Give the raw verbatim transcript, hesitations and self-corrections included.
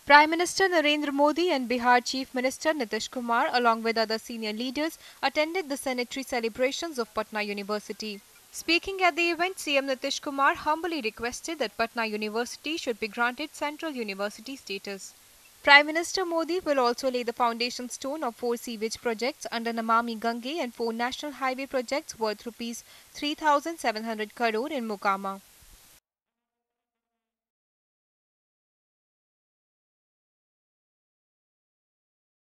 Prime Minister Narendra Modi and Bihar Chief Minister Nitish Kumar, along with other senior leaders, attended the Centenary celebrations of Patna University. Speaking at the event, C M Nitish Kumar humbly requested that Patna University should be granted Central University status. Prime Minister Modi will also lay the foundation stone of four sewage projects under Namami Gange and four national highway projects worth rupees three thousand seven hundred crore in Mokama.